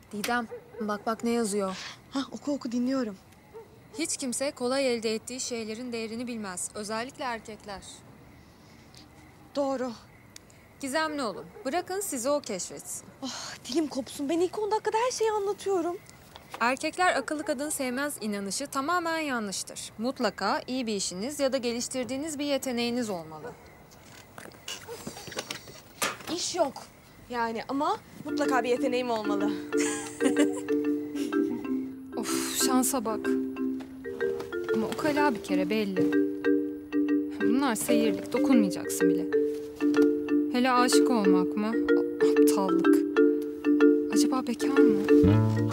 Didem, bak ne yazıyor. Ha, oku dinliyorum. Hiç kimse kolay elde ettiği şeylerin değerini bilmez. Özellikle erkekler. Doğru. Gizemli olun. Bırakın sizi o keşfetsin. Oh, dilim kopsun. Ben ilk 10 dakikada her şeyi anlatıyorum. Erkekler akıllı kadın sevmez inanışı tamamen yanlıştır. Mutlaka iyi bir işiniz ya da geliştirdiğiniz bir yeteneğiniz olmalı. İş yok. Yani ama mutlaka bir yeteneğim olmalı. Of, şansa bak. Ama ukala bir kere belli. Bunlar seyirlik, dokunmayacaksın bile. Hele aşık olmak mı? Aptallık. Acaba bekar mı?